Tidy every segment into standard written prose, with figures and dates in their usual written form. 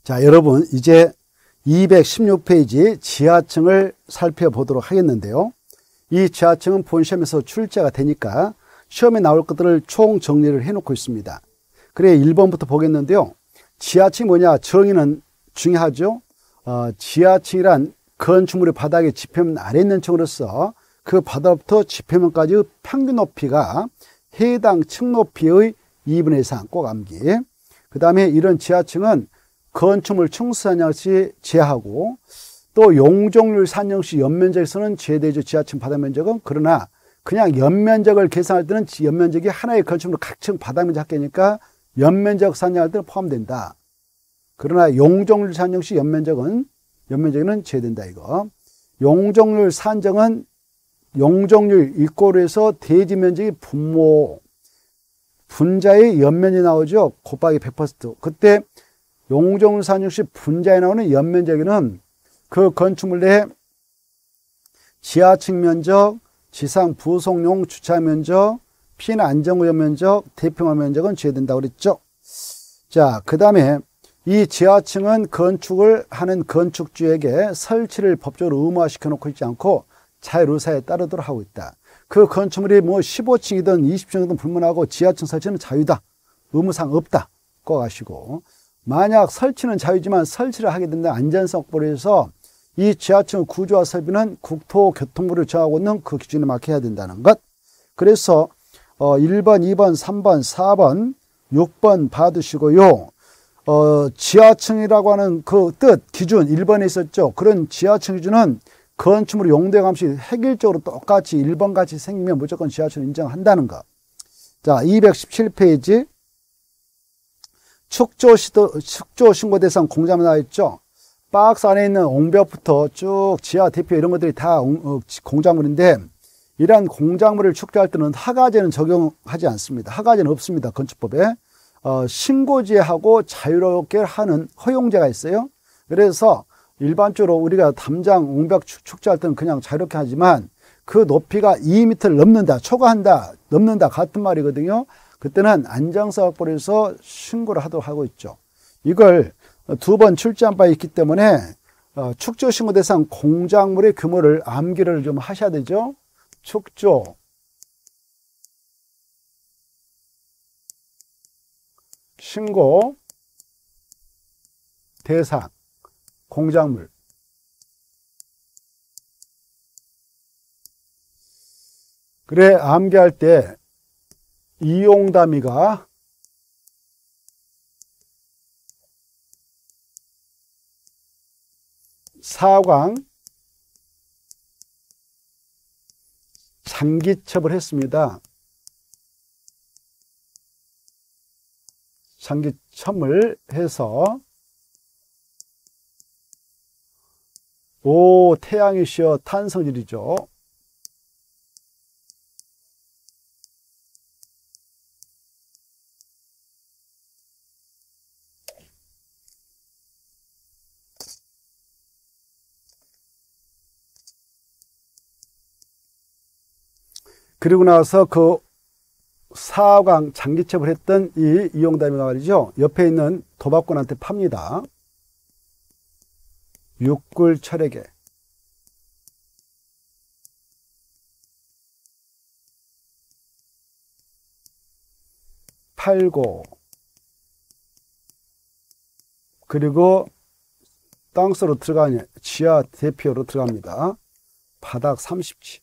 자, 여러분 이제 216페이지 지하층을 살펴보도록 하겠는데요. 이 지하층은 본시험에서 출제가 되니까 시험에 나올 것들을 총 정리를 해놓고 있습니다. 그래 1번부터 보겠는데요. 지하층이 뭐냐? 정의는 중요하죠. 지하층이란 건축물의 바닥에 지표면 아래 있는 층으로서 그 바닥부터 지표면까지의 평균 높이가 해당 층 높이의 2분의 1 이상 꼭 암기. 그 다음에 이런 지하층은 건축물 층수산양시 제하고 또 용적률 산정시 연면적에서는 제외되죠. 지하층 바닥면적은. 그러나 그냥 연면적을 계산할 때는 연면적이 하나의 건축물 각층 바닥면적 합계니까 연면적 산정할 때는 포함된다. 그러나 용적률 산정시 연면적은 제외된다 이거. 용적률 산정은 용적률 이꼴에서 대지 면적이 분모 분자의 연면이 나오죠. 곱하기 100%. 그때 용적률 산정 시 분자에 나오는 연면적에는 그 건축물 내 지하층 면적, 지상 부속용 주차 면적, 피해 안전구역 면적, 대평화 면적은 제외된다고 그랬죠. 자, 그 다음에 이 지하층은 건축을 하는 건축주에게 설치를 법적으로 의무화시켜 놓고 있지 않고 자율의사에 따르도록 하고 있다. 그 건축물이 뭐 15층이든 20층이든 불문하고 지하층 설치는 자유다. 의무상 없다. 꼭 아시고. 만약 설치는 자유지만 설치를 하게 된다 안전성 확보를 해서 이 지하층 구조와 설비는 국토교통부를 정하고 있는 그 기준에 맞게 해야 된다는 것. 그래서 1번, 2번, 3번, 4번, 6번 봐두시고요. 지하층이라고 하는 그 뜻, 기준 1번에 있었죠. 그런 지하층 기준은 건축물 용도의 값이 획일적으로 똑같이 1번 같이 생기면 무조건 지하층 인정한다는 것. 자, 217페이지. 축조 신고 대상 공장에 나와 있죠. 박스 안에 있는 옹벽부터 쭉 지하 대표 이런 것들이 다 공작물인데 이러한 공작물을 축조할 때는 하가제는 적용하지 않습니다. 하가제는 없습니다. 건축법에. 신고제하고 자유롭게 하는 허용제가 있어요. 그래서 일반적으로 우리가 담장 옹벽 축조할 때는 그냥 자유롭게 하지만 그 높이가 2m를 넘는다, 초과한다, 넘는다 같은 말이거든요. 그때는 안정성 확보를 해서 신고를 하도록 하고 있죠. 이걸 2번 출제한 바 있기 때문에 축조 신고 대상 공작물의 규모를 암기를 좀 하셔야 되죠. 축조 신고 대상 공작물. 그래 암기할 때 이용 단위가 사광 장기첩을 했습니다. 장기첨을 해서 오 태양이시여 탄성질이죠. 그리고 나서 그 사광 장기첩을 했던 이 이용담이가 말이죠. 옆에 있는 도박꾼한테 팝니다. 육굴 철에게. 팔고 그리고 땅속으로 들어가냐 지하 대피로 들어갑니다. 바닥 30치.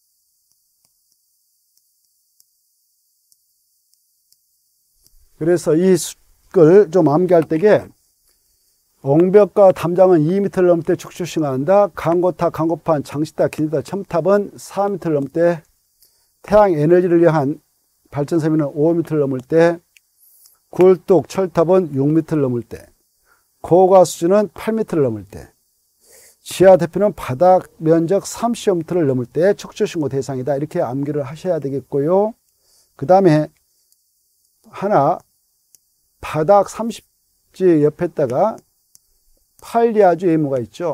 그래서 이 걸 좀 암기할 때에 옹벽과 담장은 2m를 넘을 때 축조 신고한다. 강고탑, 강고판, 장시탑, 기니탑, 첨탑은 4m를 넘을 때, 태양 에너지를 위한 발전섬유는 5m를 넘을 때, 굴뚝, 철탑은 6m를 넘을 때, 고가 수준은 8m를 넘을 때, 지하 대표는 바닥 면적 30m를 넘을 때 축조 신고 대상이다. 이렇게 암기를 하셔야 되겠고요. 그 다음에 하나 바닥 30지 옆에다가 팔리아주 의무가 있죠.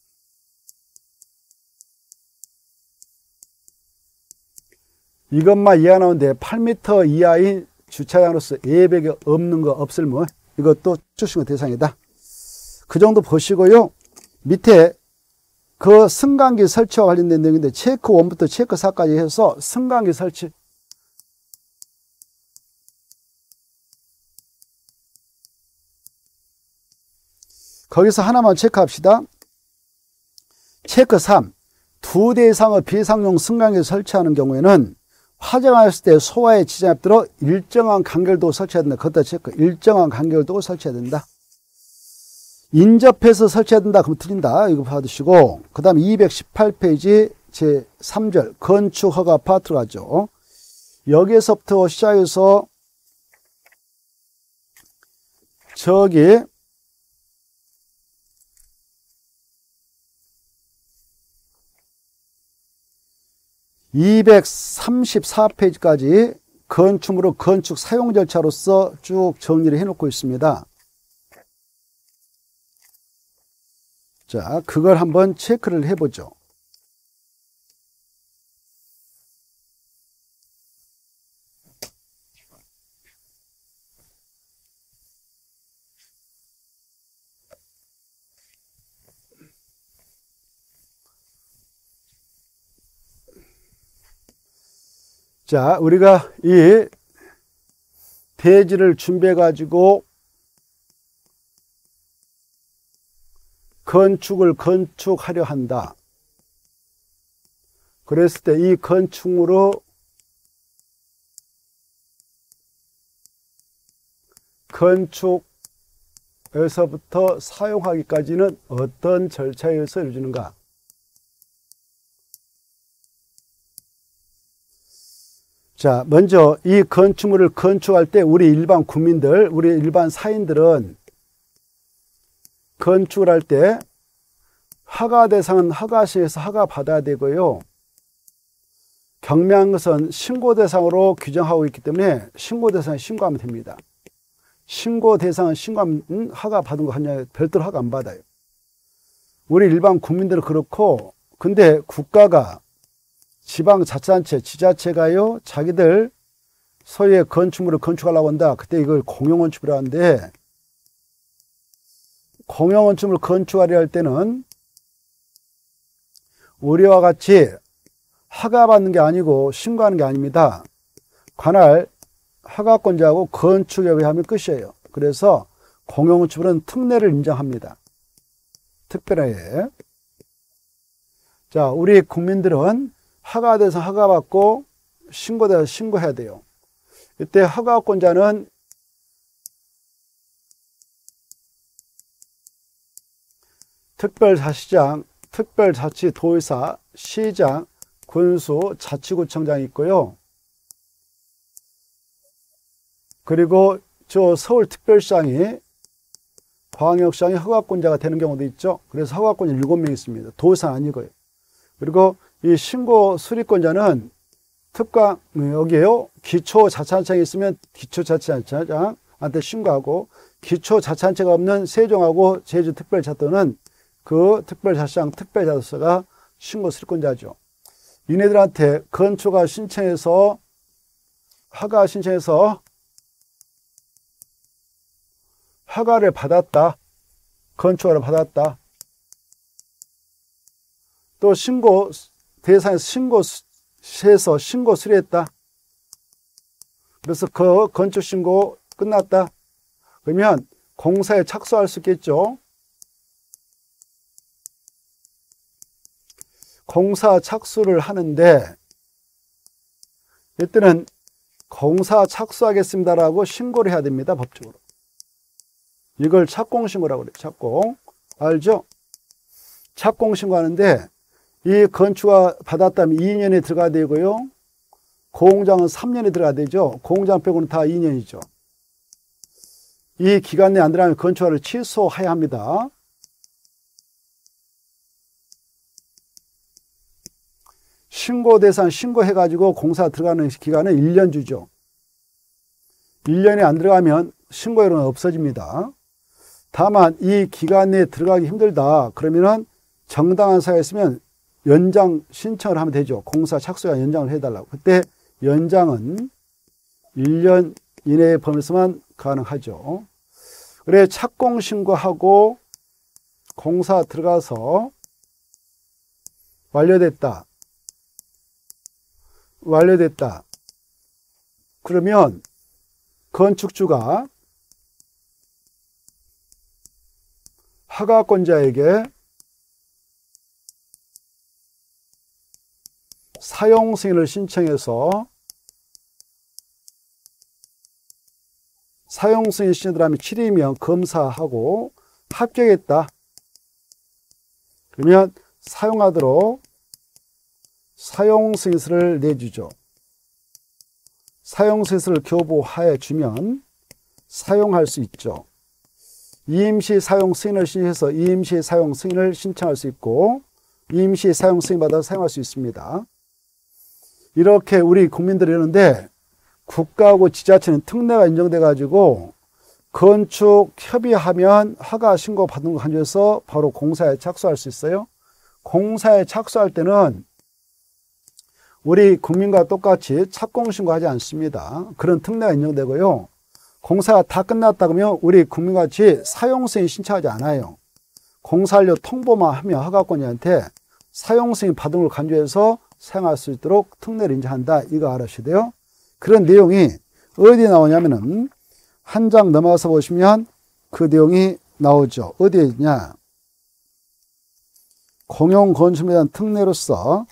이것만 이해가 나오는데 8m 이하인 주차장으로서 예배가 없는 거 없을 뭐 이것도 축조 신고 대상이다. 그 정도 보시고요. 밑에 그 승강기 설치와 관련된 내용인데 체크 1부터 체크 4까지 해서 승강기 설치. 거기서 하나만 체크합시다. 체크 3. 2대 이상의 비상용 승강기를 설치하는 경우에는 화재가 났을 때 소화에 지장이 없도록 일정한 간격도 설치해야 된다. 그것도 체크. 일정한 간격도 설치해야 된다. 인접해서 설치해야 된다. 그럼 틀린다. 이거 받으시고. 그 다음 218페이지 제 3절 건축허가 파트로 가죠. 여기에서부터 시작해서 저기 234페이지까지 건축물의 건축 사용 절차로서 쭉 정리를 해놓고 있습니다. 자, 그걸 한번 체크를 해보죠. 자, 우리가 이 대지를 준비해 가지고 건축하려 한다. 그랬을 때 이 건축물의 건축에서부터 사용하기까지는 어떤 절차에 의해서 이루어지는가? 자, 먼저 이 건축물을 건축할 때 우리 일반 국민들, 우리 일반 사인들은 건축을 할 때 허가 대상은 허가시에서 허가 받아야 되고요. 경미한 것은 신고 대상으로 규정하고 있기 때문에 신고 대상에 신고하면 됩니다. 신고 대상은 신고하면 허가 받은 거 하냐 별도로 허가 안 받아요. 우리 일반 국민들은 그렇고, 근데 국가가 지방자치단체, 지자체가요, 자기들 소유의 건축물을 건축하려고 한다. 그때 이걸 공용건축이라고 하는데, 공용건축물을 건축하려 할 때는 우리와 같이 허가받는 게 아니고 신고하는 게 아닙니다. 관할 허가권자하고 건축협의회 하면 끝이에요. 그래서 공용건축물은 특례를 인정합니다. 특별하게. 자, 우리 국민들은 허가돼서 허가받고 신고돼서 신고해야 돼요. 이때 허가권자는 특별자치장, 특별자치도의사, 시장, 군수, 자치구청장이 있고요. 그리고 저 서울특별시장이 광역시장이 허가권자가 되는 경우도 있죠. 그래서 허가권자 7명 있습니다. 도의사는 아니고요. 그리고 이 신고 수리권자는 특강, 여기에요. 기초자치단체가 있으면 기초자치단체장한테 신고하고, 기초자치단체가 없는 세종하고 제주특별자도는 그 특별자치장, 특별자도서가 신고 수리권자죠. 이네들한테 건축허가 신청해서, 허가 신청해서 허가를 받았다. 건축허가를 받았다. 또 신고 대상에서 신고해서 신고 수리했다. 그래서 그 건축 신고 끝났다. 그러면 공사에 착수할 수 있겠죠. 공사 착수를 하는데 이때는 공사 착수하겠습니다라고 신고를 해야 됩니다. 법적으로. 이걸 착공신고라고 그래요. 착공. 알죠? 착공신고하는데 이 건축가 받았다면 2년에 들어가야 되고요. 공장은 3년에 들어가야 되죠. 공장 빼고는 다 2년이죠. 이 기간 내에 안 들어가면 건축허가를 취소해야 합니다. 신고 대상 신고해가지고 공사 들어가는 기간은 1년 주죠. 1년에 안 들어가면 신고율은 없어집니다. 다만 이 기간 내에 들어가기 힘들다. 그러면은 정당한 사유가 있으면 연장 신청을 하면 되죠. 공사 착수가 연장을 해달라고. 그때 연장은 1년 이내의 범위에서만 가능하죠. 그래 착공 신고하고 공사 들어가서 완료됐다. 그러면 건축주가 허가권자에게 사용 승인을 신청해서 사용 승인 신청하면 7일이면 검사하고 합격했다. 그러면 사용하도록 사용 승인서를 내주죠. 사용 승인서를 교부하여 주면 사용할 수 있죠. 임시 사용 승인을 신청해서 임시 사용 승인을 신청할 수 있고 임시 사용 승인 받아 사용할 수 있습니다. 이렇게 우리 국민들이 이러는데 국가하고 지자체는 특례가 인정돼 가지고 건축 협의하면 허가 신고 받는 거 간주해서 바로 공사에 착수할 수 있어요. 공사에 착수할 때는 우리 국민과 똑같이 착공신고하지 않습니다. 그런 특례가 인정되고요. 공사가 다 끝났다 그러면 우리 국민같이 사용승인 신청하지 않아요. 공사완료 통보만 하면 허가권자한테 사용승인 받은 걸 간주해서 사용할 수 있도록 특례를 인정한다. 이거 알아주셔야 돼요. 그런 내용이 어디에 나오냐면은 한 장 넘어가서 보시면 그 내용이 나오죠. 어디에 있냐? 공용건축에 대한 특례로서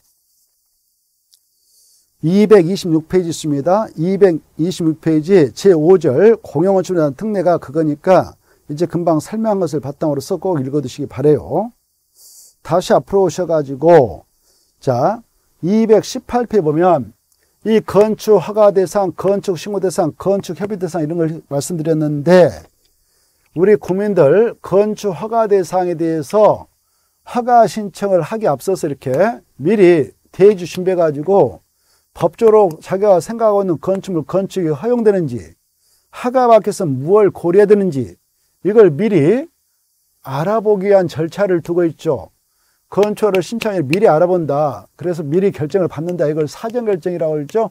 226페이지 있습니다. 226페이지 제5절 공용건축에 대한 특례가 그거니까 이제 금방 설명한 것을 바탕으로서 꼭 읽어두시기 바래요. 다시 앞으로 오셔가지고 자 218페이지 보면 이 건축 허가 대상, 건축 신고 대상, 건축 협의 대상 이런 걸 말씀드렸는데 우리 국민들 건축 허가 대상에 대해서 허가 신청을 하기 앞서서 이렇게 미리 대주 준비해 가지고 법적으로 자기가 생각하고 있는 건축물 건축이 허용되는지 허가 밖에서 무엇을 고려해야 되는지 이걸 미리 알아보기 위한 절차를 두고 있죠. 건축허를 신청해 미리 알아본다. 그래서 미리 결정을 받는다. 이걸 사전결정이라고 하죠.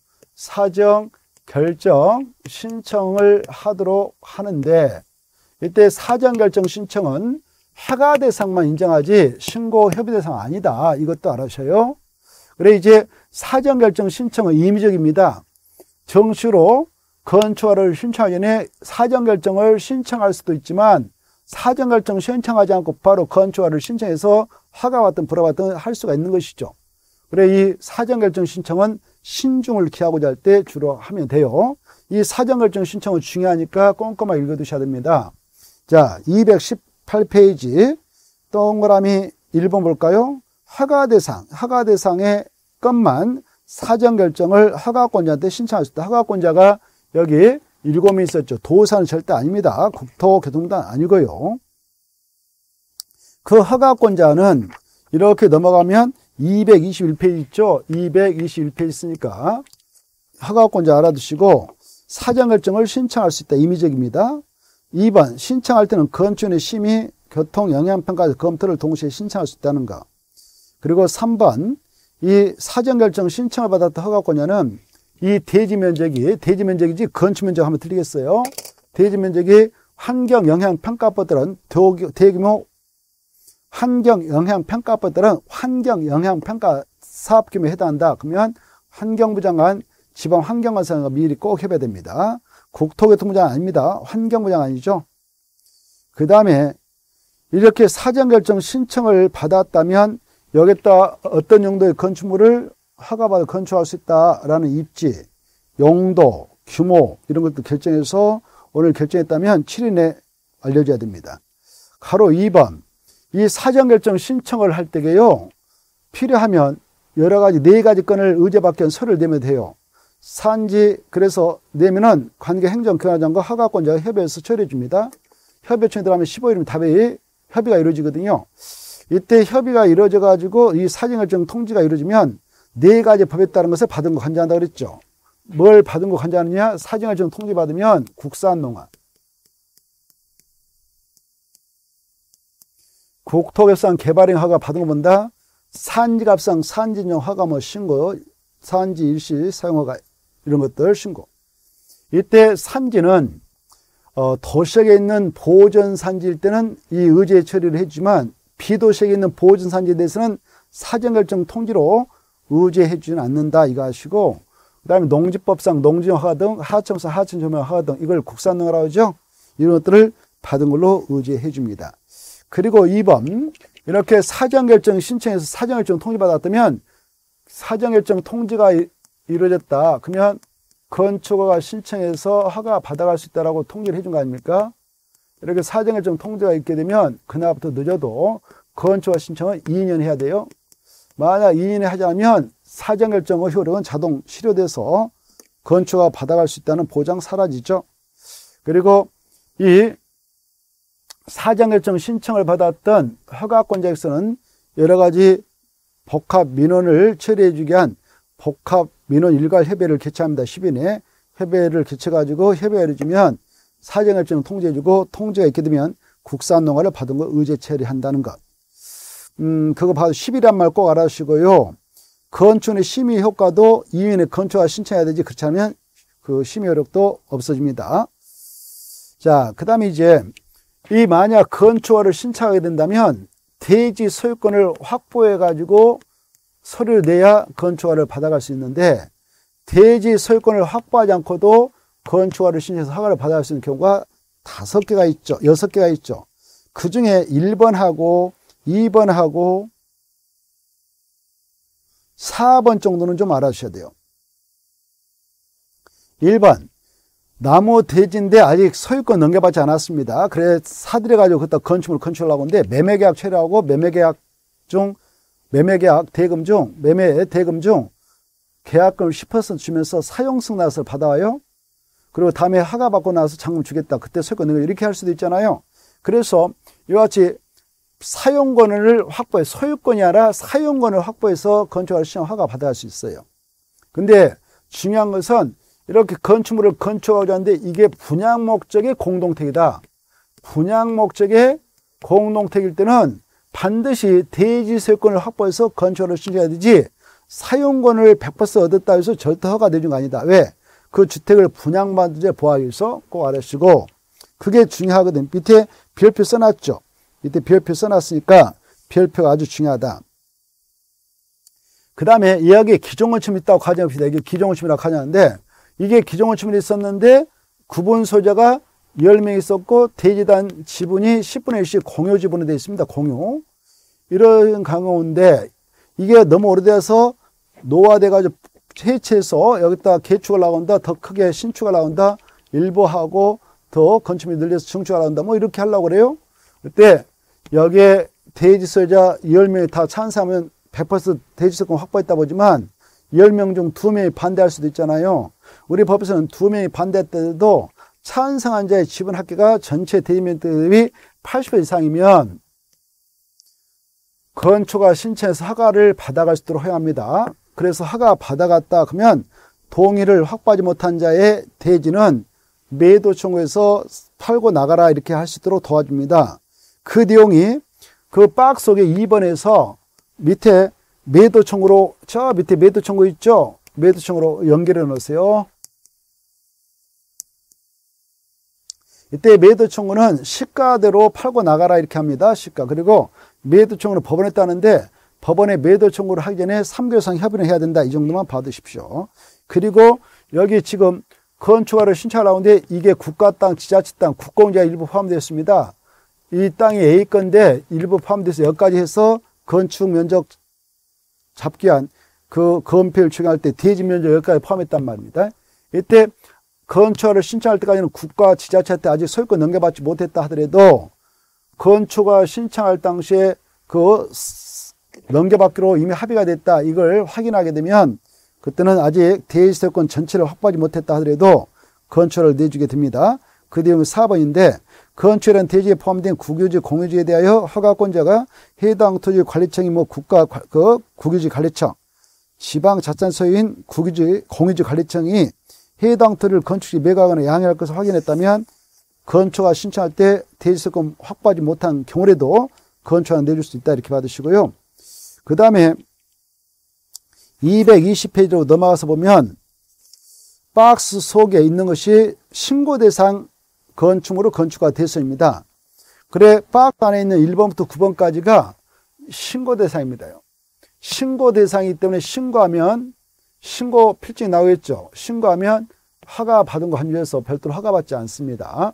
사전결정 신청을 하도록 하는데 이때 사전결정 신청은 허가 대상만 인정하지 신고 협의 대상 아니다. 이것도 알아주셔요. 그래 이제 사전결정 신청은 임의적입니다. 정시로 건축허를 신청하기 전에 사전결정을 신청할 수도 있지만 사전결정 신청하지 않고 바로 건축허를 신청해서 허가받든 불허받든 할 수가 있는 것이죠. 그래 이 사전결정 신청은 신중을 기하고자 할 때 주로 하면 돼요. 이 사전결정 신청은 중요하니까 꼼꼼하게 읽어두셔야 됩니다. 자 218페이지 동그라미 1번 볼까요? 허가대상의 것만 사전결정을 허가권자한테 신청할 수 있다. 허가권자가 여기 7명 있었죠. 도사는 절대 아닙니다. 국토교통단 아니고요. 그 허가권자는 이렇게 넘어가면 221페이지 있죠. 221페이지 있으니까 허가권자 알아두시고 사전결정을 신청할 수 있다. 임의적입니다. 2번 신청할 때는 건축인의 심의, 교통, 영향평가 검토를 동시에 신청할 수 있다는 거. 그리고 3번 이 사전결정 신청을 받았던 허가권자는 이 대지면적이지 건축면적 하면 틀리겠어요. 대지면적이 환경영향평가법들은 대규모 환경영향평가법들은 환경영향평가 사업규모에 해당한다. 그러면 환경부 장관, 지방환경관상과 미리 꼭 해봐야 됩니다. 국토교통부 장관 아닙니다. 환경부 장관이죠. 그 다음에 이렇게 사전결정 신청을 받았다면 여기다 어떤 용도의 건축물을 허가받아 건축할 수 있다라는 입지, 용도, 규모 이런 것도 결정해서 오늘 결정했다면 7일 내에 알려줘야 됩니다. 가로 2번 이 사전결정 신청을 할 때게요. 필요하면 여러 가지 4가지 건을 의제밖에 서류를 내면 돼요. 산지 그래서 내면은 관계행정기관장과 허가권자가 협의해서 처리해 줍니다. 협의청에 들어가면 15일이면 답이 협의가 이루어지거든요. 이때 협의가 이루어져 가지고 이 사전결정 통지가 이루어지면 4가지 법에 따른 것을 받은 거 간주한다고 그랬죠. 뭘 받은 거 간주하느냐? 사전결정 통지 받으면 국산농화, 국토개발상 개발행 허가 받은 거 본다. 산지갑상 산지인용 허가 신고, 산지 일시 사용허가 이런 것들 신고. 이때 산지는 도시역에 있는 보존산지일 때는 이 의제 처리를 해주지만 비도시역에 있는 보존산지에 대해서는 사전결정 통지로 의제해주지는 않는다 이거 하시고, 그 다음에 농지법상 농지허가 등 하천사 하천조명허가 등 이걸 국산농어라고 하죠. 이런 것들을 받은 걸로 의제해 줍니다. 그리고 2번, 이렇게 사전결정 신청해서 사전결정 통지받았다면 사전결정 통지가 이루어졌다. 그러면 건축허가 신청해서 허가 받아갈 수 있다라고 통지를 해준 거 아닙니까? 이렇게 사전결정 통지가 있게 되면 그날부터 늦어도 건축허가 신청을 2년 해야 돼요. 만약 2년에 하지 않으면 사전결정의 효력은 자동 실효돼서 건축허가 받아갈 수 있다는 보장 사라지죠. 그리고 이 사전결정 신청을 받았던 허가권자에서는 여러 가지 복합민원을 처리해주기 위한 복합민원 일괄협의회를 개최합니다. 10인 내에 협의회를 개최가지고 협의회를 주면 사전결정 통지해주고 통지가 있게 되면 국산농어를 받은 거 의제 처리한다는 것. 그거 봐도 10이란 말 꼭 알아주시고요. 건축의 심의 효과도 2년에 건축허가 신청해야 되지, 그렇지 않으면 그 심의 효력도 없어집니다. 자, 그 다음에 이제 이 만약 건축허가를 신청하게 된다면 대지 소유권을 확보해가지고 서류를 내야 건축허가를 받아갈 수 있는데, 대지 소유권을 확보하지 않고도 건축허가를 신청해서 허가를 받아갈 수 있는 경우가 5개가 있죠. 6개가 있죠. 그 중에 1번하고 2번하고 4번 정도는 좀 알아주셔야 돼요. 1번, 나무 대지인데 아직 소유권 넘겨받지 않았습니다. 그래 사들여가지고 그때 건축물을 건축하려고 하는데 매매계약 처리하고 매매 대금 중 계약금을 10% 주면서 사용승 나서를 받아와요. 그리고 다음에 허가 받고 나서 잔금 주겠다. 그때 소유권 넘겨 이렇게 할 수도 있잖아요. 그래서 이와 같이 사용권을 확보해, 소유권이 아니라 사용권을 확보해서 건축허가 신청 허가 받아갈 수 있어요. 근데 중요한 것은 이렇게 건축물을 건축하고자 하는데 이게 분양 목적의 공동택이다. 분양 목적의 공동택일 때는 반드시 대지 소유권을 확보해서 건축허가를 신청해야 되지, 사용권을 100% 얻었다 해서 절대 허가되는 거 아니다. 왜? 그 주택을 분양받은 데 보호하기 위해서 꼭 알아주시고, 그게 중요하거든. 밑에 별표 써놨죠. 밑에 별표 써놨으니까 별표가 아주 중요하다. 그 다음에 여기에 기존건축물이 있다고 가정합시다. 이게 기존건축물이라고 가정하는데, 이게 기존건축물이 있었는데 구분 소유자가 10명 있었고 대지단 지분이 10분의 1씩 공유 지분이 되어 있습니다. 공유. 이런 가운데 이게 너무 오래돼서 노화돼가지고 해체해서 여기다 개축을 나온다, 더 크게 신축을 나온다, 일부 하고 더 건축물이 늘려서 증축을 나온다, 뭐 이렇게 하려고 그래요. 그때 여기에 대지 소유자 10명이 다 찬성하면 100% 대지 소유권 확보했다 보지만 10명 중 2명이 반대할 수도 있잖아요. 우리 법에서는 2명이 반대했더라도 찬성한 자의 지분 합계가 전체 대지면 대비 80% 이상이면 건축허가 신청해서 허가를 받아갈 수 있도록 허용합니다. 그래서 허가 받아갔다 그러면 동의를 확보하지 못한 자의 대지는 매도 청구해서 팔고 나가라 이렇게 할 수 있도록 도와줍니다. 그 내용이 그 박스 속에 2번에서 밑에 매도 청구로, 저 밑에 매도 청구 있죠? 매도 청구로 연결해 놓으세요. 이때 매도 청구는 시가대로 팔고 나가라 이렇게 합니다. 시가. 그리고 매도 청구는 법원에 따는데 법원에 매도 청구를 하기 전에 3개월 이상 협의를 해야 된다. 이 정도만 봐두십시오. 그리고 여기 지금 건축허가를 신청하려고 하는데 이게 국가 땅, 지자체 땅, 국공지가 일부 포함되어 있습니다. 이 땅이 A 건데 일부 포함돼서 여기까지 해서 건축 면적 잡기 위한 그 건폐율 추경할 때 대지 면적 여기까지 포함했단 말입니다. 이때 건축허가를 신청할 때까지는 국가 지자체한테 아직 소유권 넘겨받지 못했다 하더라도 건축허가 신청할 당시에 그 넘겨받기로 이미 합의가 됐다 이걸 확인하게 되면 그때는 아직 대지 소유권 전체를 확보하지 못했다 하더라도 건축허가를 내주게 됩니다. 그 내용이 4번인데 건축이라는 대지에 포함된 국유지, 공유지에 대하여 허가권자가 해당 토지 관리청이 국가 국유지 관리청, 지방자산 소유인 국유지, 공유지 관리청이 해당 토지를 건축지 매각하거나 양해할 것을 확인했다면 건축허가 신청할 때 대지소유권 확보하지 못한 경우라도 건축허가 내줄 수 있다 이렇게 받으시고요. 그 다음에 220페이지로 넘어가서 보면 박스 속에 있는 것이 신고 대상 건축물로 건축가 대상입니다. 그래 박스 안에 있는 1번부터 9번까지가 신고 대상입니다. 신고 대상이기 때문에 신고하면 신고 필증이 나오겠죠. 신고하면 허가 받은 거 한주에서 별도로 허가 받지 않습니다.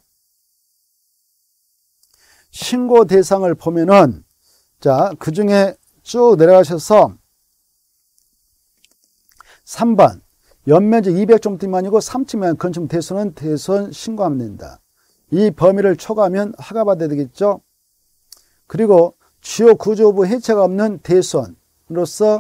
신고 대상을 보면은 자, 그 중에 쭉 내려가셔서 3번 연면적 200제곱미터 미만이고 3층 미만 건축물 대수는 대수원 신고하면 된다. 이 범위를 초과하면 허가 받아야 되겠죠. 그리고 주요 구조부 해체가 없는 대수원으로서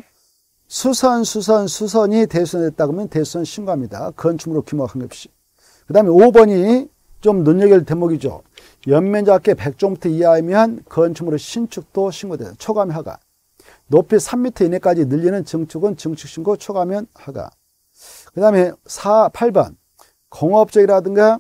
수선이 대수원됐다 그러면 대수원 신고합니다. 건축물로 규모가 관계없이. 그 다음에 5번이 좀 눈여겨볼 대목이죠. 연면적 100제곱미터 이하이면 건축물의 신축도 신고돼요. 초과하면 허가. 높이 3m 이내까지 늘리는 증축은 증축신고 초과하면 허가. 그 다음에 8번 공업적이라든가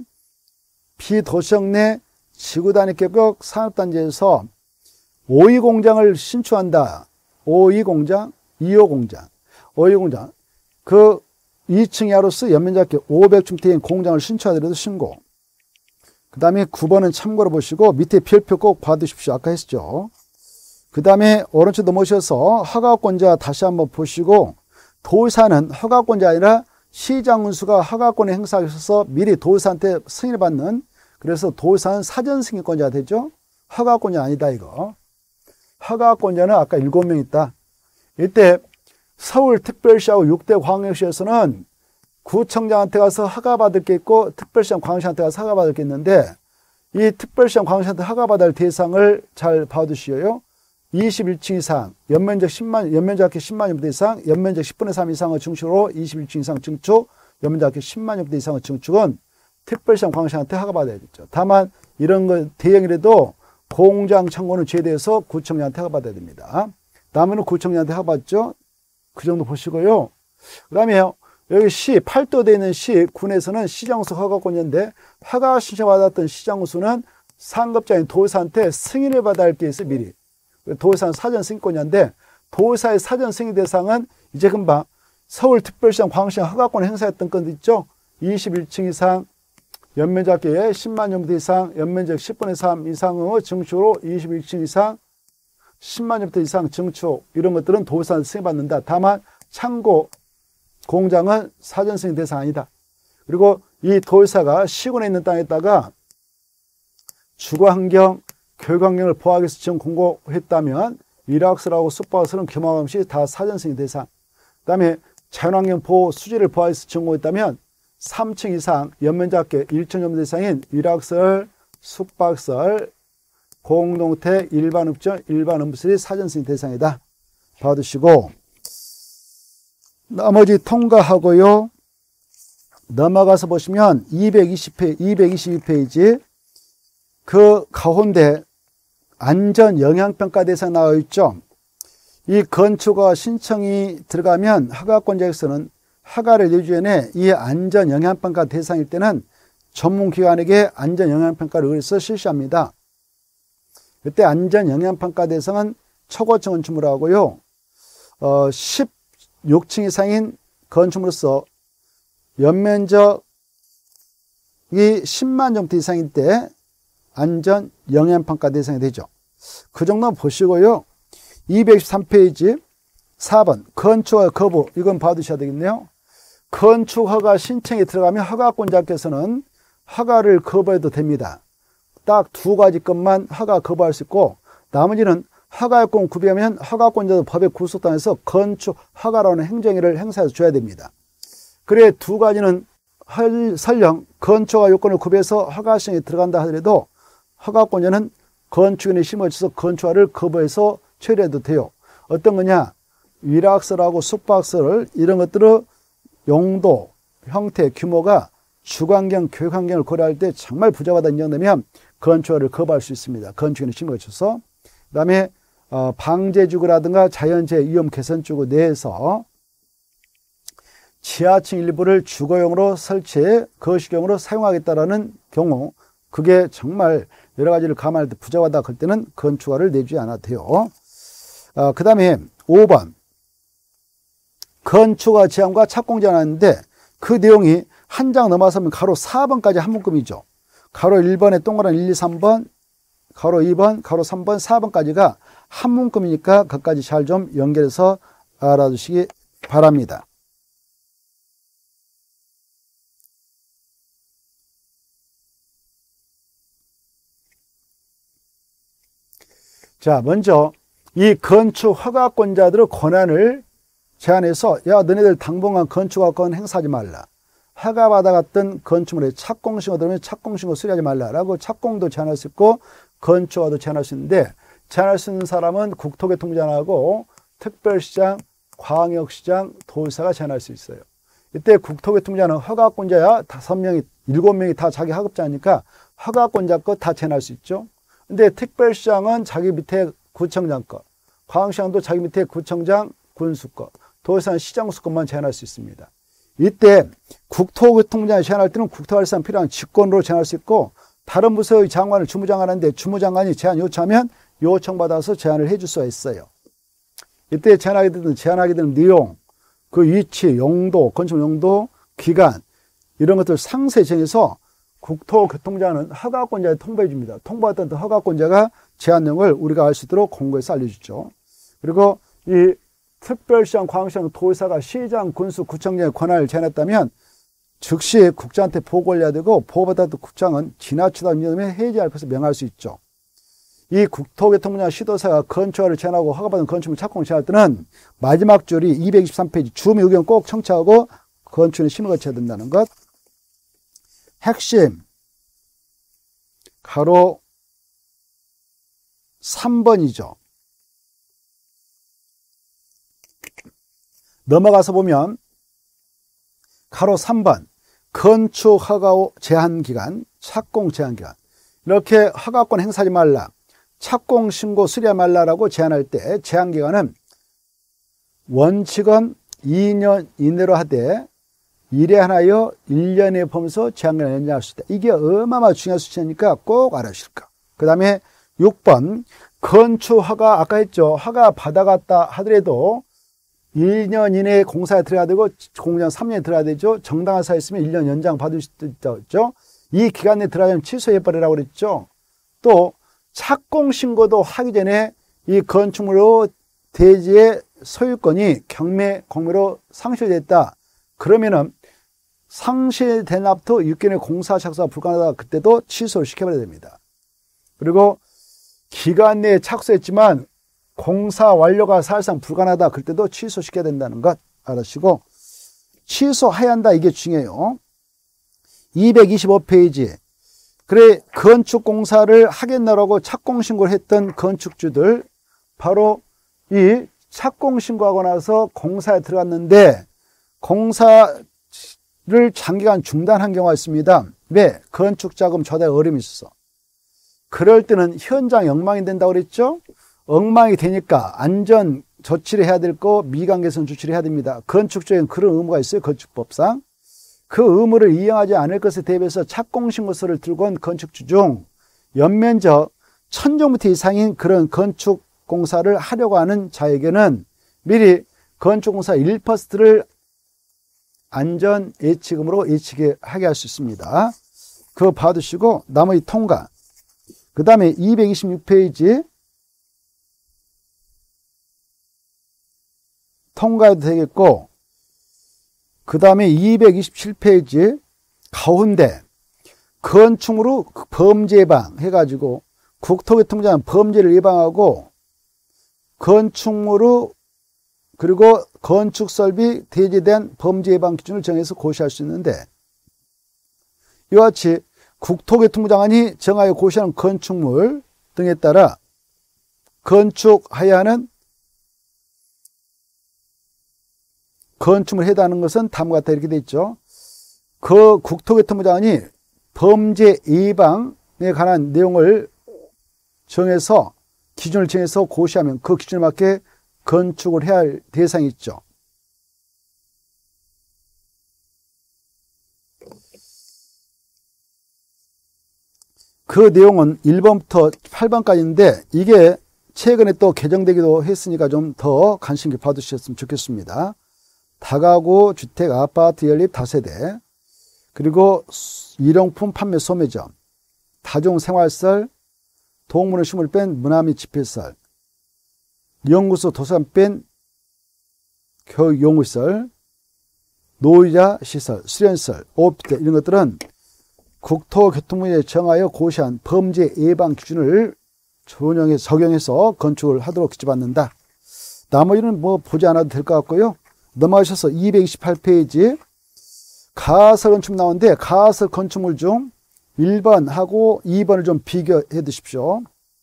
비도시형 내 지구단위계획 산업단지에서 5위 공장을 신축한다. 5위 공장, 2호 공장, 5위 공장. 그 2층 이하로서 연면적 500제곱미터인 공장을 신축하더라도 신고. 그 다음에 9번은 참고로 보시고 밑에 별표 꼭 봐두십시오. 아까 했죠. 그 다음에 오른쪽 넘어오셔서 허가권자 다시 한번 보시고 도의사는 허가권자 아니라 시장군수가 허가권을 행사하셔서 미리 도의사한테 승인을 받는 그래서 도의사는 사전 승인권자가 되죠. 허가권자 아니다 이거. 허가권자는 아까 7명 있다. 이때 서울특별시하고 6대 광역시에서는 구청장한테 가서 허가받을 게 있고 특별시장 광역시한테 가서 허가받을 게 있는데 이 특별시장 광역시한테 허가받을 대상을 잘 봐두시오요. 21층 이상, 연면적 10만제곱미터 이상, 연면적 10분의 3 이상의 증축으로 21층 이상 증축, 연면적 10만제곱미터 이상의 증축은 특별시장 광역시한테 허가받아야겠죠. 다만 이런 거 대형이라도 공장 청구는 제대해서 구청장한테 허가받아야 됩니다. 다음에는 구청장한테 허가받죠. 그 정도 보시고요. 그 다음에 여기 시, 8도 되어 있는 시, 군에서는 시장수 허가권자인데 허가 신청받았던 시장수는 상급자인 도의사한테 승인을 받아야 할 게 있어요. 미리. 도의사는 사전 승인권자인데 도의사의 사전 승인 대상은 이제 금방 서울특별시장 광역시장 허가권을 행사했던 건도 있죠. 21층 이상, 연면적 10만 제곱미터 이상, 연면적 10분의 3 이상의 증축으로 21층 이상, 10만 제곱미터 이상 증축 이런 것들은 도의사한테 승인받는다. 다만 창고 공장은 사전 승인 대상 아니다. 그리고 이 도의사가 시군에 있는 땅에다가 주거환경, 교육환경을 보호하기 위해서 지금 공고했다면 위락설하고 숙박설은 규모없이 다 사전 승인 대상. 그 다음에 자연환경 보호 수지를 보호하기 위해서 전공했다면 3층 이상 연면적 1,000제곱미터 이상인 위락설, 숙박설, 공동택, 일반읍정, 일반음부설이 사전 승인 대상이다. 봐두시고 나머지 통과하고요. 넘어가서 보시면 222페이지 그 가운데 안전영향평가 대상 나와 있죠. 이 건축허가 신청이 들어가면 허가권자에서는 허가를 내주 전에 이 안전영향평가 대상일 때는 전문기관에게 안전영향평가를 의뢰해서 실시합니다. 그때 안전영향평가 대상은 초고층 건축물을 하고요. 16층 이상인 건축물로서 연면적이 10만 제곱미터 이상일 때 안전 영향평가 대상이 되죠. 그 정도는 보시고요. 223페이지 4번 건축허가 거부 이건 봐두셔야 되겠네요. 건축허가 신청이 들어가면 허가권자께서는 허가를 거부해도 됩니다. 딱 2가지 것만 허가 거부할 수 있고 나머지는 허가요건 구비하면 허가권자도 법에 구속당해서 건축 허가라는 행정위를 행사해서 줘야 됩니다. 그래 2가지는 설령 건축허가 요건을 구비해서 허가 신청이 들어간다 하더라도 허가권자는 건축인의 심의에 있어서 건축허가를 거부해서 처리해도 돼요. 어떤 거냐? 위락설하고 숙박설 이런 것들의 용도, 형태, 규모가 주거환경, 교육환경을 고려할 때 정말 부족하다 인정되면 건축허가를 거부할 수 있습니다. 건축인의 심의에 있어서. 그 다음에 방제주거라든가 자연재해 위험 개선주거 내에서 지하층 일부를 주거용으로 설치해 거시경으로 사용하겠다라는 경우 그게 정말 여러 가지를 감안할 때 부족하다 그럴 때는 건축허가를 내주지 않아도 돼요. 그 다음에 5번 건축허가 제한과 착공제한이 있는데 그 내용이 한 장 넘어서면 가로 4번까지 한 묶음이죠. 가로 1번에 동그란 1, 2, 3번, 가로 2번, 가로 3번, 4번까지가 한 문금이니까 그것까지 잘 좀 연결해서 알아두시기 바랍니다. 자, 먼저 이 건축 허가권자들의 권한을 제한해서 야, 너네들 당분간 건축허가권 행사하지 말라. 허가받아갔던 건축물에 착공신고 들으면 착공신고 수리하지 말라라고 착공도 제한할 수 있고 건축허가도 제한할 수 있는데 제한할 수 있는 사람은 국토교통부장하고 특별시장, 광역시장, 도지사가 제한할 수 있어요. 이때 국토교통부장은 허가권자야 5명이, 7명이 다 자기 하급자니까 허가권자 거 다 제한할 수 있죠. 근데 특별시장은 자기 밑에 구청장 거, 광역시장도 자기 밑에 구청장, 군수 거, 도지사는 시장수 것만 제한할 수 있습니다. 이때 국토교통부장이 제한할 때는 국토관리상 필요한 직권으로 제한할 수 있고 다른 부서의 장관을 주무장관하는데 주무장관이 제한 요청하면 요청받아서 제한을 해줄 수가 있어요. 이때 제한하게 되는 내용, 그 위치, 용도, 건축 용도, 기간 이런 것들 상세히 정해서 국토교통부장은 허가권자에 통보해 줍니다. 통보했던 허가권자가 제한 내용을 우리가 알 수 있도록 공고해서 알려주죠. 그리고 이 특별시장, 광역시장, 도지사가 시장, 군수, 구청장의 권한을 제한했다면 즉시 국장한테 보고를 해야 되고 보고받았던 국장은 지나치다 임명하면 해지할 것을 명할 수 있죠. 이 국토교통부장 시도사가 건축허가를 제한하고 허가받은 건축물 착공을 제한할 때는 마지막 줄이 223페이지 주민 의견 꼭 청취하고 건축에 심의를 거쳐야 된다는 것. 핵심 가로 3번이죠. 넘어가서 보면 가로 3번 건축 허가 제한 기간, 착공 제한 기간 이렇게 허가권 행사하지 말라, 착공 신고 수리하지 말라라고 제한할 때 제한 기간은 원칙은 2년 이내로 하되 일에 하나여 1년에 보면서 제한 기간을 연장할 수 있다. 이게 어마어마하게 중요한 수치니까 꼭 알아주실 거. 그 다음에 6번 건축 허가 아까 했죠. 허가 받아갔다 하더라도 1년 이내에 공사에 들어가야 되고 공장 3년에 들어가야 되죠. 정당한 사유 있으면 1년 연장 받을 수 있죠. 이 기간 내에 들어가면 취소해버리라고 그랬죠. 또 착공 신고도 하기 전에 이 건축물로 대지의 소유권이 경매, 공매로 상실됐다. 그러면은 상실된 앞부터 6개월 공사 착수가 불가능하다. 그때도 취소를 시켜버려야 됩니다. 그리고 기간 내에 착수했지만 공사 완료가 사실상 불가능하다. 그때도 취소시켜야 된다는 것 알으시고 취소해야 한다. 이게 중요해요. 225페이지 그래 건축공사를 하겠노라고 착공신고를 했던 건축주들 바로 이 착공신고하고 나서 공사에 들어갔는데 공사를 장기간 중단한 경우가 있습니다. 왜? 건축자금 조달에 어려움이 있어서. 그럴 때는 현장 엉망이 된다고 그랬죠. 엉망이 되니까 안전 조치를 해야 될 거 미관 개선 조치를 해야 됩니다. 건축적인 그런 의무가 있어요. 건축법상. 그 의무를 이행하지 않을 것에 대비해서 착공신고서를 들고 온 건축주 중 연면적 1000종부터 이상인 그런 건축공사를 하려고 하는 자에게는 미리 건축공사 1%를 안전 예치금으로 예치하게 할 수 있습니다. 그거 봐두시고 나머지 통과. 그 다음에 226페이지 통과해도 되겠고 그 다음에 227페이지 가운데 건축물로 범죄 예방 해가지고 국토교통부장은 범죄를 예방하고 건축물로 그리고 건축설비 대지에 대한 범죄 예방 기준을 정해서 고시할 수 있는데 이와 같이 국토교통부장관이 정하여 고시하는 건축물 등에 따라 건축해야 하는 건축물에 해당하는 것은 다음과 같다 이렇게 돼 있죠. 그 국토교통부장관이 범죄 예방에 관한 내용을 정해서 기준을 정해서 고시하면 그 기준에 맞게 건축을 해야 할 대상이 있죠. 그 내용은 1번부터 8번까지인데 이게 최근에 또 개정되기도 했으니까 좀 더 관심 깊게 봐주셨으면 좋겠습니다. 다가구 주택 아파트 연립 다세대 그리고 일용품 판매 소매점 다중생활설, 동물의 쉼을 뺀 문화 및 집필설, 연구소 도서관 뺀 교육용의설, 노이자 시설, 수련설, 오피스 이런 것들은 국토교통부에 정하여 고시한 범죄 예방 기준을 적용해서 건축을 하도록 지시받는다. 나머지는 뭐 보지 않아도 될 것 같고요. 넘어가셔서 228페이지 가설 건축 나오는데 가설 건축물 중 1번하고 2번을 좀 비교해 두십시오.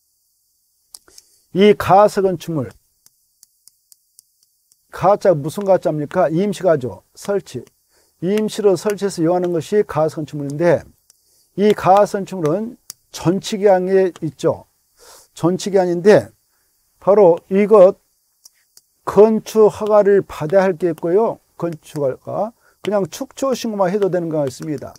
이 가설 건축물 가짜 무슨 가짜입니까? 임시가죠. 설치. 임시로 설치해서 이용하는 것이 가설 건축물인데 이 가설 건축물은 전치기한에 있죠. 전치기한인데 바로 이것 건축 허가를 받아야 할 게 있고요. 건축 허가 그냥 축조 신고만 해도 되는 거 있습니다.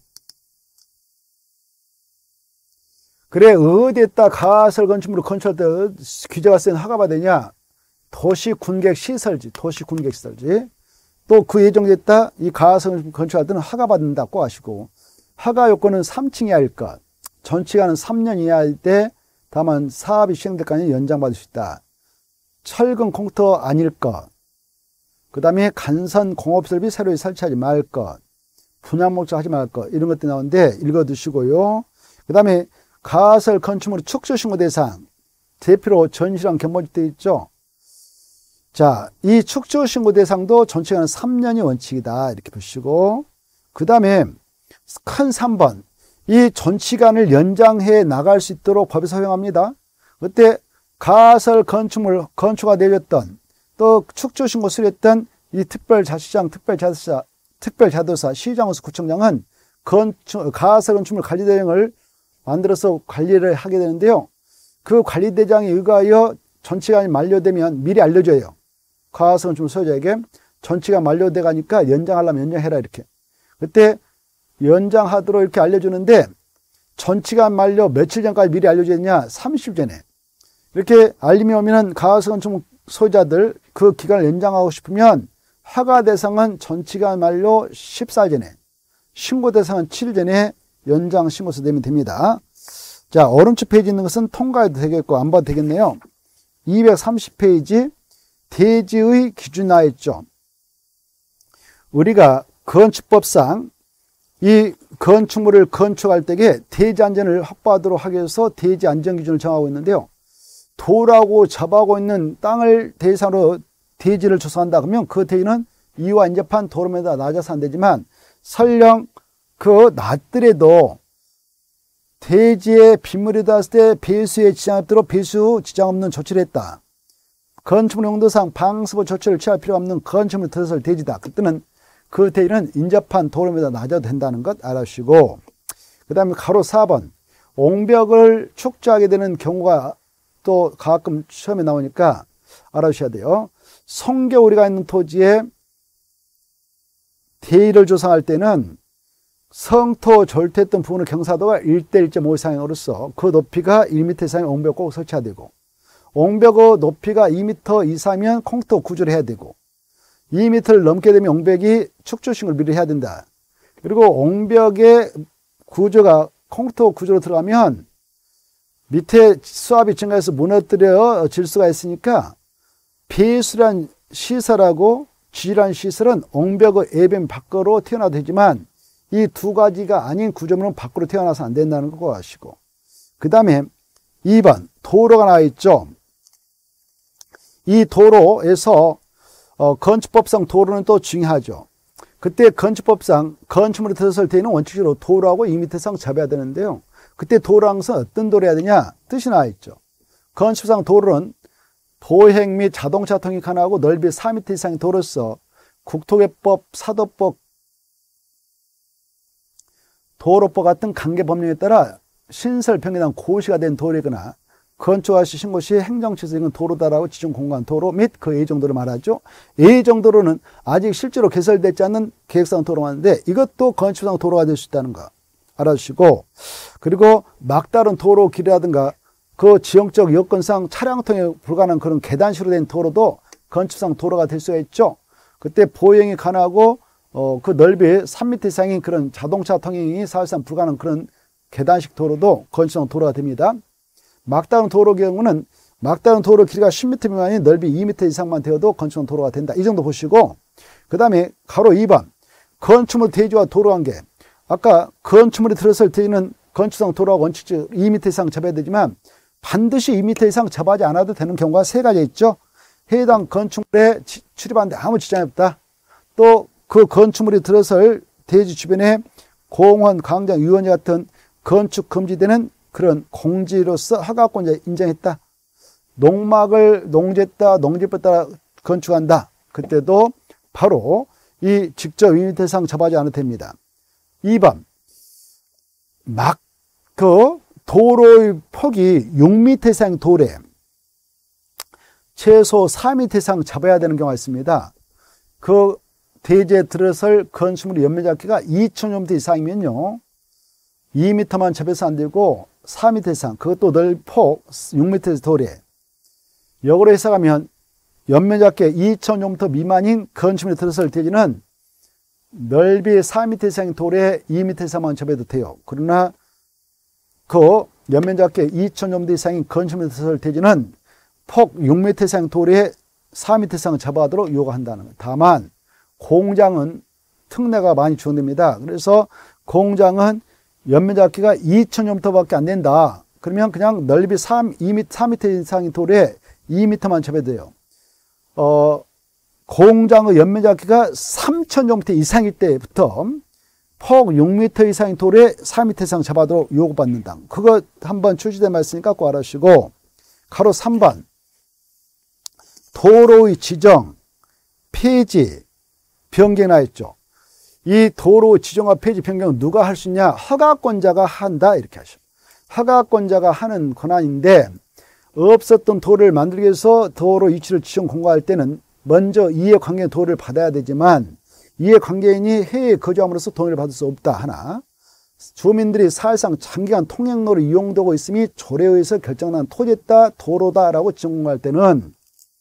그래 어디에다 가설 건축물을 건축할 때 규제가 센 허가 받으냐? 도시군객시설지, 도시군객시설지. 또 그 예정됐다 이 가설 건축할 때는 허가 받는다고 하시고 허가 요건은 3층 이하일 것, 전치기간은 3년 이하일 때 다만 사업이 시행될까지 연장받을 수 있다. 철근 콩터 아닐 것, 그 다음에 간선 공업설비 새로 설치하지 말 것, 분양 목적 하지 말 것, 이런 것들이 나오는데 읽어두시고요. 그 다음에 가설 건축물 축조신고 대상, 대표로 전시랑 견본주택 있죠. 자, 이 축조신고 대상도 전체가는 3년이 원칙이다. 이렇게 보시고, 그 다음에 큰 3번, 이 전치간을 연장해 나갈 수 있도록 법에서 허용합니다. 그때 가설 건축물 건축가 내렸던 또 축조신고 수리했던 이 특별자치장, 특별자도사, 시장원수, 구청장은 가설 건축물 관리대장을 만들어서 관리를 하게 되는데요. 그 관리대장에 의하여 전치간이 만료되면 미리 알려줘요. 가설 건축물 소유자에게 전치가 만료돼 가니까 연장하려면 연장해라 이렇게. 그때 연장하도록 이렇게 알려주는데 전치간 만료 며칠 전까지 미리 알려줬냐? 30일 전에. 이렇게 알림이 오면은 가설 건축물 소유자들 그 기간을 연장하고 싶으면 허가 대상은 전치간 만료 14일 전에, 신고 대상은 7일 전에 연장 신고서 내면 됩니다. 자, 오른쪽 페이지 있는 것은 통과해도 되겠고 안 봐도 되겠네요. 230페이지 대지의 기준 나와 있죠. 우리가 건축법상 이 건축물을 건축할 때에 대지 안전을 확보하도록 하기 위해서 대지 안전 기준을 정하고 있는데요. 돌하고 접하고 있는 땅을 대상으로 대지를 조성한다 그러면 그 대지는 이와 인접한 도로마다 낮아서 안 되지만 설령 그 낮더라도 대지에 빗물이 닿았을 때 배수에 지장 없도록 배수 지장 없는 조치를 했다. 건축물 용도상 방수부 조치를 취할 필요가 없는 건축물 들어설 대지다. 그때는 그 대지는 인접한 도로마다 낮아도 된다는 것 알아주시고, 그 다음에 가로 4번 옹벽을 축조하게 되는 경우가 또 가끔 시험에 나오니까 알아주셔야 돼요. 성교우리가 있는 토지에 대지를 조성할 때는 성토 절퇴했던 부분의 경사도가 1대 1.5 이상으로서 그 높이가 1m 이상의 옹벽 꼭 설치해야 되고, 옹벽의 높이가 2m 이상이면 콩토 구조를 해야 되고, 2m를 넘게 되면 옹벽이 축조신고를 미리 해야 된다. 그리고 옹벽의 구조가 콩토 구조로 들어가면 밑에 수압이 증가해서 무너뜨려질 수가 있으니까 배수란 시설하고 지지란 시설은 옹벽의 애변 밖으로 튀어나와도 되지만 이 두 가지가 아닌 구조물은 밖으로 튀어나와서 안 된다는 거 아시고, 그 다음에 2번 도로가 나와 있죠. 이 도로에서 건축법상 도로는 또 중요하죠. 그때 건축법상 건축물에 들어설 때는 원칙적으로 도로하고 2m 이상 접해야 되는데요. 그때 도로라는 것은 어떤 도로 해야 되냐? 뜻이 나와 있죠. 건축상 도로는 도행 및 자동차 통행 가능하고 넓이 4m 이상의 도로서 국토개법, 사도법, 도로법 같은 관계 법령에 따라 신설 평균당 고시가 된 도로이거나 건축할 시 신고 시 행정처에서 도로다라고 지정 공간 도로 및 그 A 정도를 말하죠. A 정도로는 아직 실제로 개설되지 않는 계획상 도로인데 이것도 건축상 도로가 될 수 있다는 거 알아주시고, 그리고 막다른 도로 길이라든가 그 지형적 여건상 차량 통행 불가능한 그런 계단식으로 된 도로도 건축상 도로가 될 수가 있죠. 그때 보행이 가능하고 그 넓이 3m 이상인 그런 자동차 통행이 사실상 불가능한 그런 계단식 도로도 건축용 도로가 됩니다. 막다른 도로 경우는 막다른 도로 길이가 10m 미만이 넓이 2m 이상만 되어도 건축용 도로가 된다. 이 정도 보시고, 그 다음에 가로 2번 건축물 대지와 도로 관계. 아까 건축물이 들어설 때는 건축상 도로하고 원칙적 2m 이상 접어야 되지만 반드시 2m 이상 접하지 않아도 되는 경우가 세 가지 있죠. 해당 건축물에 출입하는데 아무 지장이 없다. 또 그 건축물이 들어설 대지 주변에 공원, 광장, 유원지 같은 건축 금지되는 그런 공지로서 허가권자 인정했다. 농막을 농지에다 농지법에 따라 건축한다. 그때도 바로 이 직접 2m 이상 접하지 않아도 됩니다. 2번 도로의 폭이 6m 이상 도로에 최소 4m 이상 접어야 되는 경우가 있습니다. 그 대지에 들어설 건축물의 연면적기가 2,000m 이상이면요 2m만 접해서 안 되고 4m 이상, 그것도 넓폭 6m 도로에, 역으로 해석하면 연면적기 2,000m 미만인 건축물이 들어설 대지는 넓이 4m 이상인 도로에 2m 이상만 접해도 돼요. 그러나 그 연면적기 2,000m 이상인 건축물이 들어설 대지는 폭 6m 이상 도로에 4m 이상 접어하도록 요구한다는 거예요. 다만 공장은 특례가 많이 지원됩니다. 그래서 공장은 연면적기가 2,000m 밖에 안 된다. 그러면 그냥 넓이 4m 이상인 도로에 2m만 접어야 돼요. 공장의 연면적기가 3,000m 이상일 때부터 폭 6m 이상인 도로에 4m 이상 접어도 요구받는다. 그거 한번 출시된 말씀이니까 꼭 알아주시고, 가로 3번 도로의 지정, 폐지, 변경 나있죠. 이 도로 지정과 폐지, 변경은 누가 할 수 있냐? 허가권자가 한다. 이렇게 하죠. 허가권자가 하는 권한인데, 없었던 도로를 만들기 위해서 도로 위치를 지정 공고할 때는 먼저 이해관계인 도로를 받아야 되지만 이해관계인이 해외에 거주함으로써 동의를 받을 수 없다. 하나, 주민들이 사실상 장기간 통행로로 이용되고 있음이 조례에 의해서 결정난 토지다, 도로다라고 지정 공고할 때는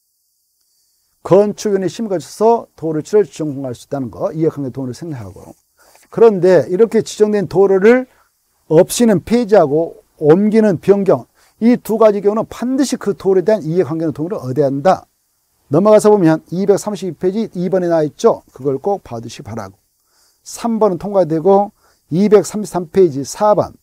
건축위원회 심의가 있어서 도로를 지정 공고할 수 있다는 거, 이해관계 도로를 생략하고. 그런데 이렇게 지정된 도로를 없이는 폐지하고 옮기는 변경, 이 두 가지 경우는 반드시 그 도로에 대한 이해관계는 동의를 얻어야 한다. 넘어가서 보면 232페이지 2번에 나와 있죠. 그걸 꼭 봐두시기 바라고. 3번은 통과되고 233페이지 4번.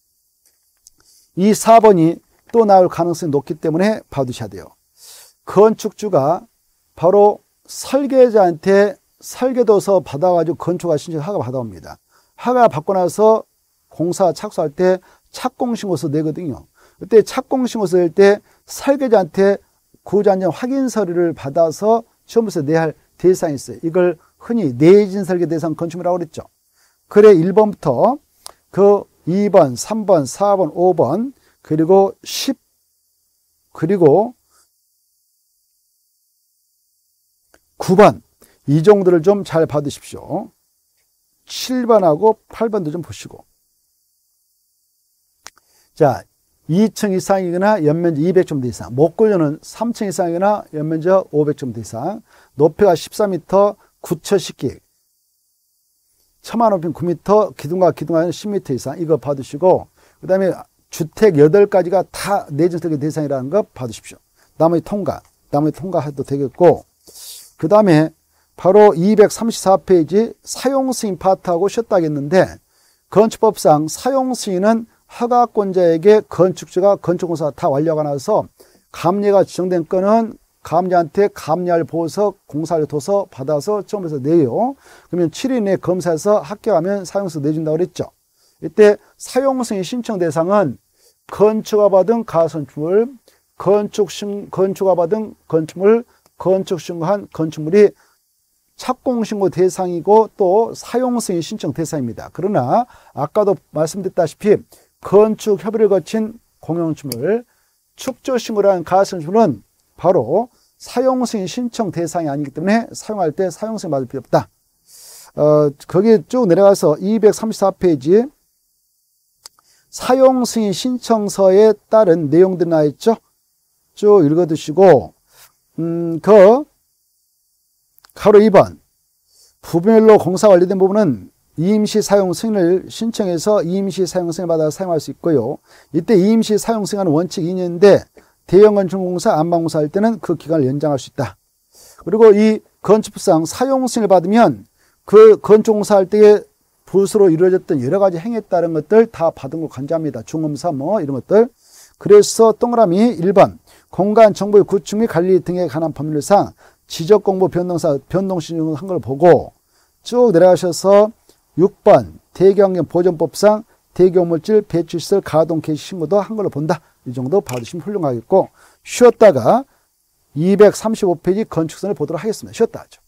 이 4번이 또 나올 가능성이 높기 때문에 봐두셔야 돼요. 건축주가 바로 설계자한테 설계도서 받아가지고 건축가 신청 허가 받아옵니다. 허가 받고 나서 공사 착수할 때 착공신고서 내거든요. 그때 착공신고서 낼 때 설계자한테 구조안전 확인 서류를 받아서 시험에서 내야 할 대상이 있어요. 이걸 흔히 내진 설계 대상 건축물이라고 그랬죠. 그래 1번부터 그 2번, 3번, 4번, 5번, 그리고 10, 그리고 9번, 이 정도를 좀 잘 받으십시오. 7번하고 8번도 좀 보시고. 자, 2층 이상이거나 연면적 200제곱미터 이상, 목구조는 3층 이상이거나 연면적 500제곱미터 이상, 높이가 14m, 구처 식기, 처마 높이는 9m, 기둥과 기둥하는 10m 이상, 이거 받으시고, 그 다음에 주택 8가지가 다 내진설계 대상이라는 거 받으십시오. 나머지 통과해도 되겠고, 그 다음에 바로 234페이지 사용승인 파트하고 쉬었다 하겠는데, 건축법상 사용승인은 허가권자에게 건축주가 건축공사 다 완료가 나서 감리가 지정된 건은 감리한테 감리할 보고서, 공사를 둬서 받아서 처음에서 내요. 그러면 7일 내에 검사해서 합격하면 사용승인 내준다고 그랬죠. 이때 사용승인 신청 대상은 건축가 받은 가선축물, 건축가 받은 건축물, 건축신고한 건축물이 착공신고 대상이고 또 사용승인 신청 대상입니다. 그러나 아까도 말씀드렸다시피 건축협의를 거친 공용축물, 축조신고라는 가선축물은 바로 사용승인 신청 대상이 아니기 때문에 사용할 때 사용승인 받을 필요 없다. 거기 쭉 내려가서 234페이지 사용승인 신청서에 따른 내용들이 나와 있죠. 쭉 읽어두시고 가로 2번 부분별로 공사 완료된 부분은 이임시 사용 승인을 신청해서 이임시 사용 승인을 받아 사용할 수 있고요. 이때 이임시 사용 승인은 원칙 2년인데 대형 건축공사, 안방공사 할 때는 그 기간을 연장할 수 있다. 그리고 이 건축법상 사용 승인을 받으면 그 건축공사 할 때에 부수로 이루어졌던 여러 가지 행위에 따른 것들 다 받은 걸 간주합니다. 중검사 뭐 이런 것들. 그래서 동그라미 1번 공간 정보의 구축 및 관리 등에 관한 법률상 지적공부 변동사 변동신청을 한 걸 보고 쭉 내려가셔서 6번 대기환경 보존법상 대기오물질 배출시설 가동 개시 신고도 한 걸로 본다. 이 정도 봐주시면 훌륭하겠고 쉬었다가 235페이지 건축선을 보도록 하겠습니다. 쉬었다 하죠.